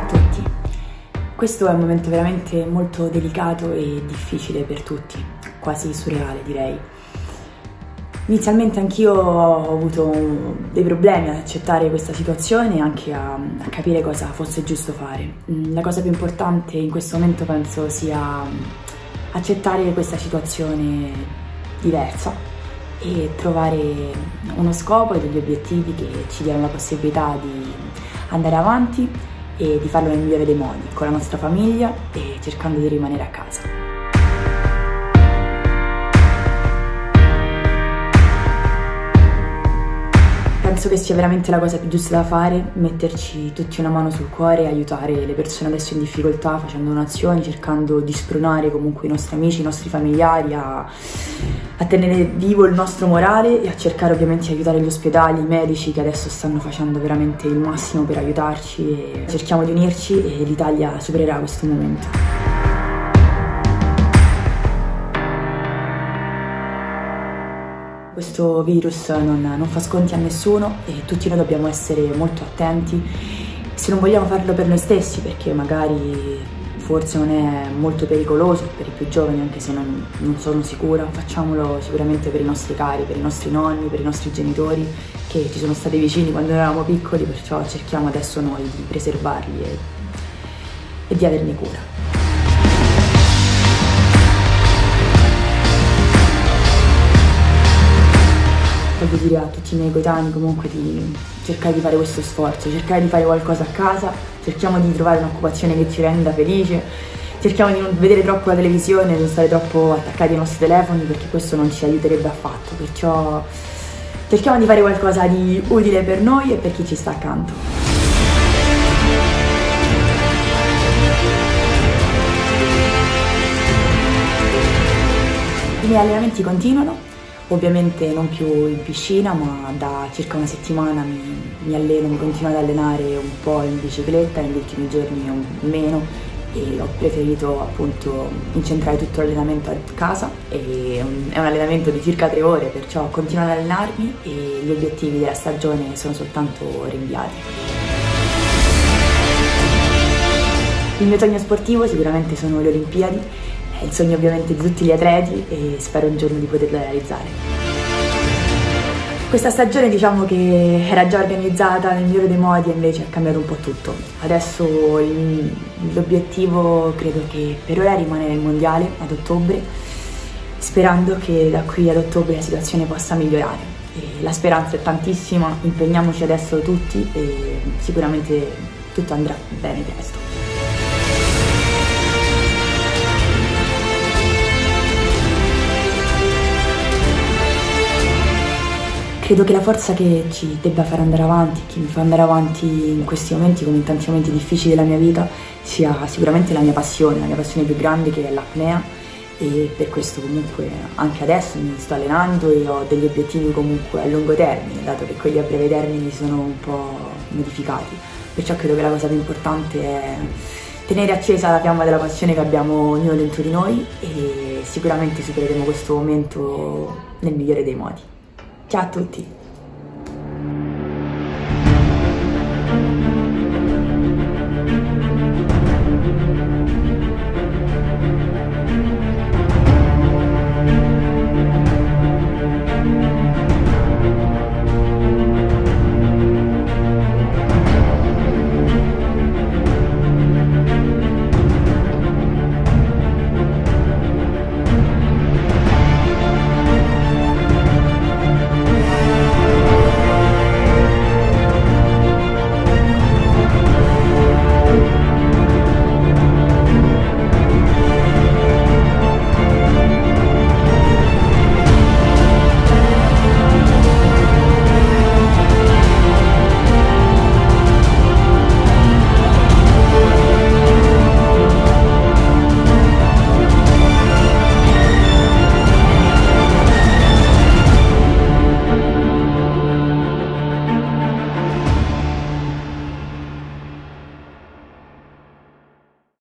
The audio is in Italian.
tutti. Questo è un momento veramente molto delicato e difficile per tutti, quasi surreale direi. Inizialmente anch'io ho avuto dei problemi ad accettare questa situazione e anche a capire cosa fosse giusto fare. La cosa più importante in questo momento penso sia accettare questa situazione diversa e trovare uno scopo e degli obiettivi che ci diano la possibilità di andare avanti e di farlo nel migliore dei modi, con la nostra famiglia e cercando di rimanere a casa. Penso che sia veramente la cosa più giusta da fare, metterci tutti una mano sul cuore e aiutare le persone adesso in difficoltà facendo donazioni, cercando di spronare comunque i nostri amici, i nostri familiari a tenere vivo il nostro morale e a cercare ovviamente di aiutare gli ospedali, i medici che adesso stanno facendo veramente il massimo per aiutarci e cerchiamo di unirci e l'Italia supererà questo momento. Questo virus non fa sconti a nessuno e tutti noi dobbiamo essere molto attenti se non vogliamo farlo per noi stessi, perché magari forse non è molto pericoloso per i più giovani, anche se non sono sicura. Facciamolo sicuramente per i nostri cari, per i nostri nonni, per i nostri genitori che ci sono stati vicini quando eravamo piccoli, perciò cerchiamo adesso noi di preservarli e di averne cura. Voglio dire a tutti i miei coetanei comunque di cercare di fare questo sforzo, cercare di fare qualcosa a casa, cerchiamo di trovare un'occupazione che ci renda felice, cerchiamo di non vedere troppo la televisione, non stare troppo attaccati ai nostri telefoni perché questo non ci aiuterebbe affatto, perciò cerchiamo di fare qualcosa di utile per noi e per chi ci sta accanto. I miei allenamenti continuano. Ovviamente non più in piscina, ma da circa una settimana mi alleno, mi continuo ad allenare un po' in bicicletta, negli ultimi giorni meno, e ho preferito appunto incentrare tutto l'allenamento a casa. È un allenamento di circa 3 ore, perciò continuo ad allenarmi e gli obiettivi della stagione sono soltanto rinviati. Il mio sogno sportivo sicuramente sono le Olimpiadi. È il sogno ovviamente di tutti gli atleti e spero un giorno di poterlo realizzare. Questa stagione diciamo che era già organizzata nel migliore dei modi e invece è cambiato un po' tutto. Adesso l'obiettivo credo che per ora rimane il mondiale ad ottobre, sperando che da qui ad ottobre la situazione possa migliorare. E la speranza è tantissima, impegniamoci adesso tutti e sicuramente tutto andrà bene presto. Credo che la forza che ci debba fare andare avanti, che mi fa andare avanti in questi momenti come in tanti momenti difficili della mia vita, sia sicuramente la mia passione più grande, che è l'apnea, e per questo comunque anche adesso mi sto allenando e ho degli obiettivi comunque a lungo termine, dato che quelli a breve termine sono un po' modificati. Perciò credo che la cosa più importante è tenere accesa la fiamma della passione che abbiamo ognuno dentro di noi e sicuramente supereremo questo momento nel migliore dei modi. Ciao a tutti!